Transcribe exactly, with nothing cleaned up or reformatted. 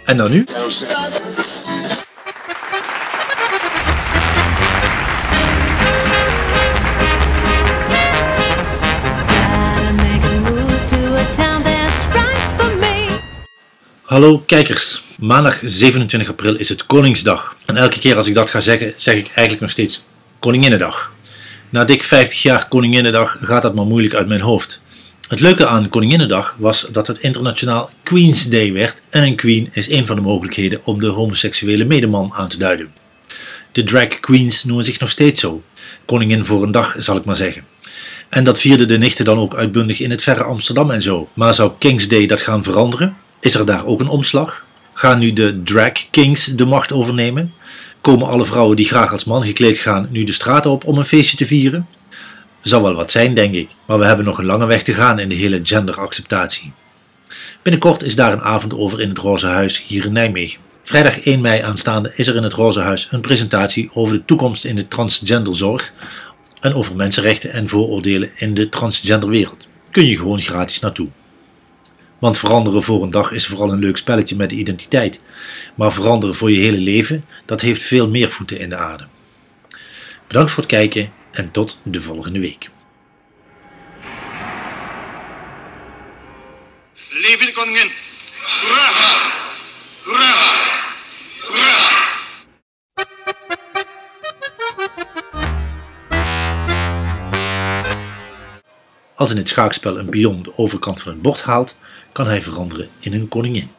En dan nu? Hallo kijkers, maandag zevenentwintig april is het Koningsdag. En elke keer als ik dat ga zeggen, zeg ik eigenlijk nog steeds Koninginnedag. Na dik vijftig jaar Koninginnedag gaat dat maar moeilijk uit mijn hoofd. Het leuke aan Koninginnedag was dat het internationaal Queen's Day werd en een queen is een van de mogelijkheden om de homoseksuele medeman aan te duiden. De drag queens noemen zich nog steeds zo. Koningin voor een dag zal ik maar zeggen. En dat vierden de nichten dan ook uitbundig in het verre Amsterdam en zo. Maar zou King's Day dat gaan veranderen? Is er daar ook een omslag? Gaan nu de drag kings de macht overnemen? Komen alle vrouwen die graag als man gekleed gaan nu de straat op om een feestje te vieren? Zal wel wat zijn, denk ik, maar we hebben nog een lange weg te gaan in de hele genderacceptatie. Binnenkort is daar een avond over in het Roze Huis hier in Nijmegen. Vrijdag één mei aanstaande is er in het Roze Huis een presentatie over de toekomst in de transgenderzorg en over mensenrechten en vooroordelen in de transgenderwereld. Kun je gewoon gratis naartoe. Want veranderen voor een dag is vooral een leuk spelletje met de identiteit. Maar veranderen voor je hele leven, dat heeft veel meer voeten in de aarde. Bedankt voor het kijken en tot de volgende week. Leven de koningin! Hoera! Hoera! Hoera! Als in het schaakspel een pion de overkant van het bord haalt, kan hij veranderen in een koningin.